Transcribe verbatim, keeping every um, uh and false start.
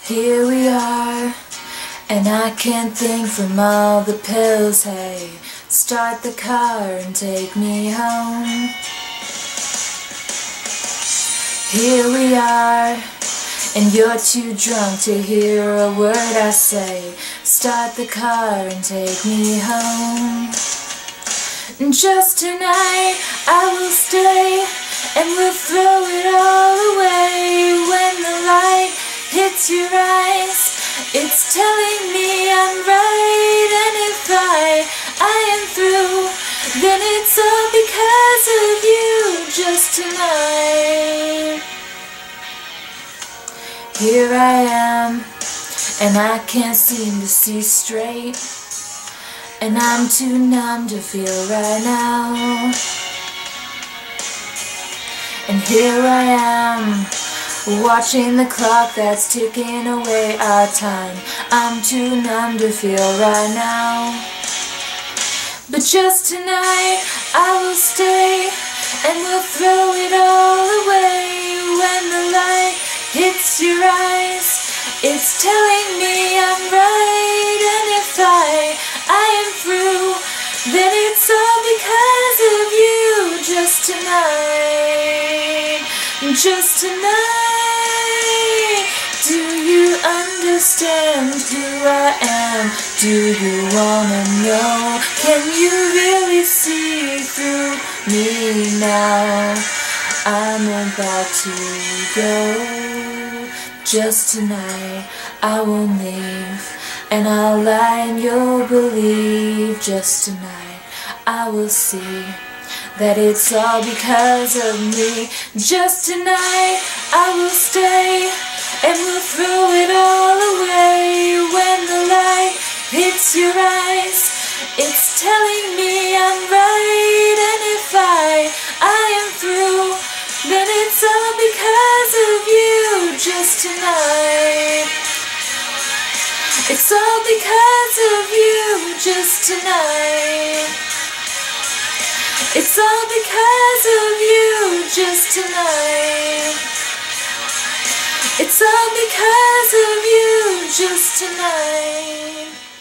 Here we are, and I can't think from all the pills. Hey, start the car and take me home. Here we are, and you're too drunk to hear a word I say. Start the car and take me home. And just tonight I will stay, and we'll throw it all away. When the light hits your eyes, it's telling me I'm right. And if I, I am through, then it's all because of you. Just tonight. Here I am, and I can't seem to see straight, and I'm too numb to feel right now. And here I am, watching the clock that's ticking away our time. I'm too numb to feel right now. But just tonight I will stay, and we'll throw it all away. When the light hits your eyes, it's telling me I'm right. And if I, I am through, then it's all because of you. Just tonight, just tonight. Do you understand who I am? Do you wanna know? Can you really see through me now? I'm about to go. Just tonight I will leave, and I'll lie and you'll believe. Just tonight I will see that it's all because of me. Just tonight I will stay, and we'll throw it all away. When the light hits your eyes, it's telling me I'm right. And if I, I am through, then it's all because of you. Just tonight. It's all because of you. Just tonight. It's all because of you. Just tonight. It's all because of you. Just tonight.